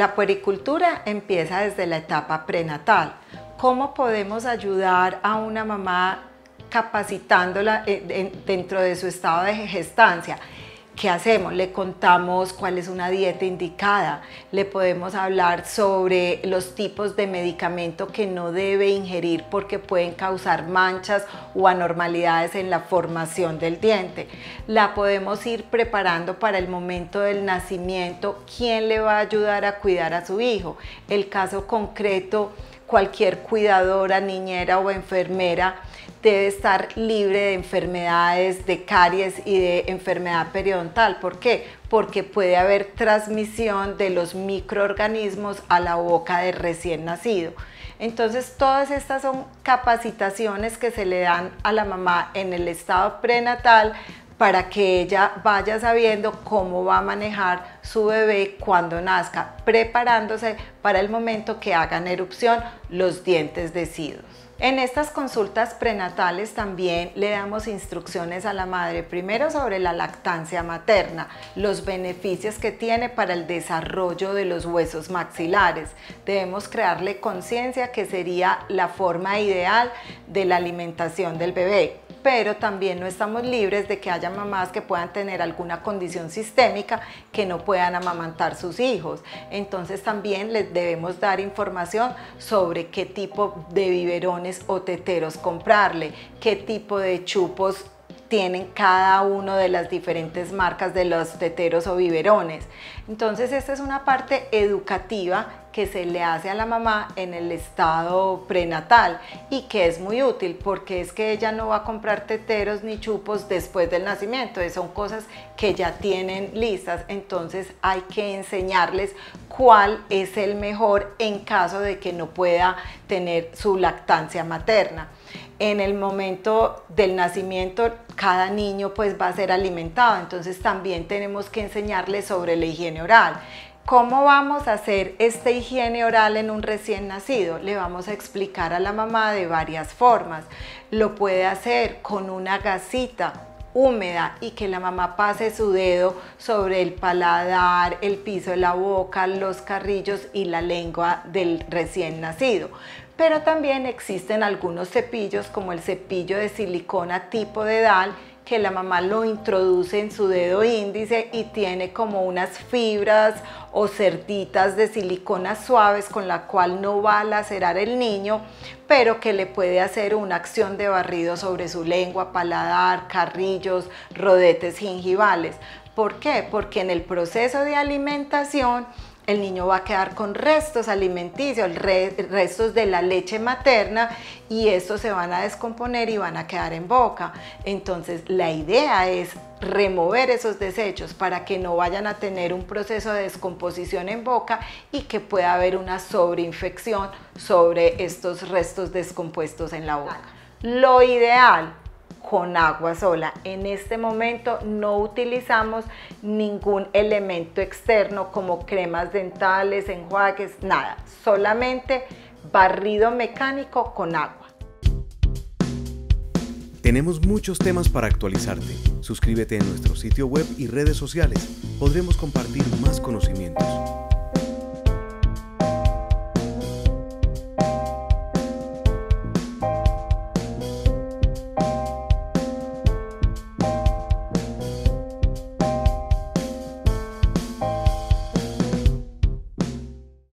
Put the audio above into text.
La puericultura empieza desde la etapa prenatal. ¿Cómo podemos ayudar a una mamá capacitándola dentro de su estado de gestancia? ¿Qué hacemos? Le contamos cuál es una dieta indicada, le podemos hablar sobre los tipos de medicamento que no debe ingerir porque pueden causar manchas o anormalidades en la formación del diente. La podemos ir preparando para el momento del nacimiento, quién le va a ayudar a cuidar a su hijo. El caso concreto, cualquier cuidadora, niñera o enfermera debe estar libre de enfermedades, de caries y de enfermedad periodontal. ¿Por qué? Porque puede haber transmisión de los microorganismos a la boca del recién nacido. Entonces, todas estas son capacitaciones que se le dan a la mamá en el estado prenatal para que ella vaya sabiendo cómo va a manejar su bebé cuando nazca, preparándose para el momento que hagan erupción los dientes deciduos. En estas consultas prenatales también le damos instrucciones a la madre, primero sobre la lactancia materna, los beneficios que tiene para el desarrollo de los huesos maxilares. Debemos crearle conciencia que sería la forma ideal de la alimentación del bebé. Pero también no estamos libres de que haya mamás que puedan tener alguna condición sistémica que no puedan amamantar sus hijos. Entonces también les debemos dar información sobre qué tipo de biberones o teteros comprarle, qué tipo de chupos tienen cada uno de las diferentes marcas de los teteros o biberones. Entonces esta es una parte educativa que se le hace a la mamá en el estado prenatal y que es muy útil porque es que ella no va a comprar teteros ni chupos después del nacimiento, son cosas que ya tienen listas, entonces hay que enseñarles cuál es el mejor en caso de que no pueda tener su lactancia materna. En el momento del nacimiento, cada niño pues va a ser alimentado, entonces también tenemos que enseñarles sobre la higiene oral. ¿Cómo vamos a hacer esta higiene oral en un recién nacido? Le vamos a explicar a la mamá de varias formas. Lo puede hacer con una gasita húmeda y que la mamá pase su dedo sobre el paladar, el piso de la boca, los carrillos y la lengua del recién nacido. Pero también existen algunos cepillos como el cepillo de silicona tipo dedal que la mamá lo introduce en su dedo índice y tiene como unas fibras o cerditas de silicona suaves con la cual no va a lacerar el niño, pero que le puede hacer una acción de barrido sobre su lengua, paladar, carrillos, rodetes gingivales. ¿Por qué? Porque en el proceso de alimentación el niño va a quedar con restos alimenticios, restos de la leche materna y estos se van a descomponer y van a quedar en boca. Entonces la idea es remover esos desechos para que no vayan a tener un proceso de descomposición en boca y que pueda haber una sobreinfección sobre estos restos descompuestos en la boca. Lo ideal, con agua sola. En este momento no utilizamos ningún elemento externo como cremas dentales, enjuagues, nada. Solamente barrido mecánico con agua. Tenemos muchos temas para actualizarte. Suscríbete en nuestro sitio web y redes sociales. Podremos compartir más conocimientos.